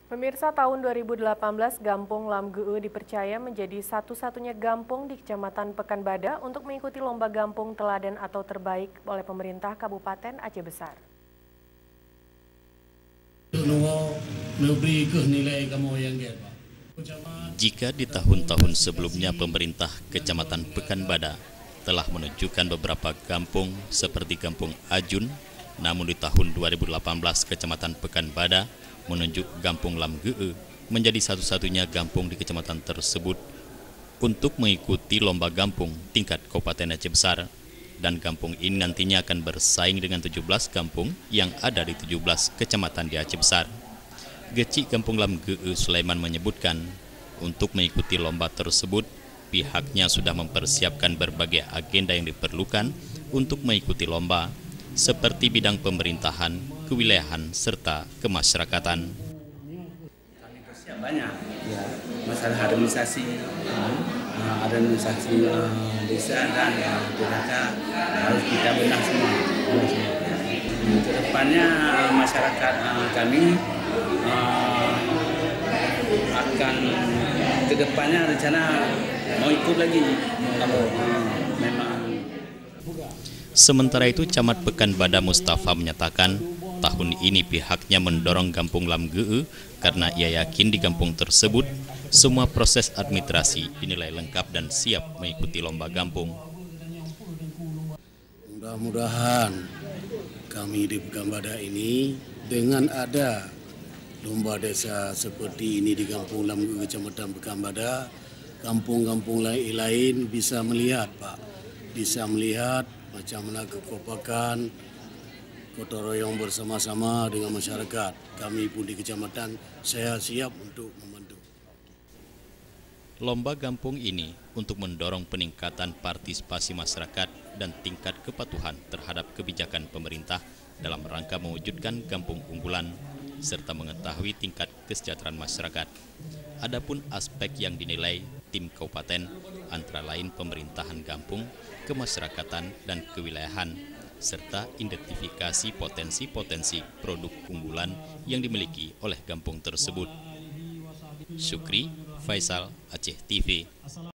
Pemirsa, tahun 2018 Gampung Lamgeu dipercaya menjadi satu-satunya gampung di Kecamatan Pekanbadak untuk mengikuti lomba gampung teladan atau terbaik oleh pemerintah Kabupaten Aceh Besar. Jika di tahun-tahun sebelumnya pemerintah Kecamatan Pekanbadak telah menunjukkan beberapa kampung seperti Kampung Ajun, namun di tahun 2018 Kecamatan Pekanbadak menunjuk Gampung Lamgeu menjadi satu-satunya kampung di kecamatan tersebut untuk mengikuti lomba gampung tingkat Kabupaten Aceh Besar. Dan kampung ini nantinya akan bersaing dengan 17 kampung yang ada di 17 kecamatan di Aceh Besar. Geci Kampung Lamgeu Sulaiman menyebutkan, untuk mengikuti lomba tersebut, pihaknya sudah mempersiapkan berbagai agenda yang diperlukan untuk mengikuti lomba, seperti bidang pemerintahan, kewilayahan, serta kemasyarakatan. Kami persiap banyak, ya, masalah harmonisasi desa dan PKK harus kita benar semua. Kedepannya masyarakat kami akan kedepannya rencana mau ikut lagi kalau memang. Sementara itu, Camat Pekanbadak Mustafa menyatakan tahun ini pihaknya mendorong Gampung Lamgeu karena ia yakin di kampung tersebut semua proses administrasi dinilai lengkap dan siap mengikuti lomba gampung. Mudah-mudahan kami di Pekanbadak ini dengan ada lomba desa seperti ini di Kampung Lamgeu Kecamatan Pekanbadak, kampung-kampung lain bisa melihat, Pak, bisa melihat macam mana kekompakan, gotong royong bersama-sama dengan masyarakat. Kami pun di kecamatan, saya siap untuk membantu. Lomba gampung ini untuk mendorong peningkatan partisipasi masyarakat dan tingkat kepatuhan terhadap kebijakan pemerintah dalam rangka mewujudkan kampung unggulan, serta mengetahui tingkat kesejahteraan masyarakat. Adapun aspek yang dinilai tim kabupaten antara lain pemerintahan kampung, kemasyarakatan dan kewilayahan, serta identifikasi potensi-potensi produk unggulan yang dimiliki oleh kampung tersebut. Syukri Faisal, Aceh TV.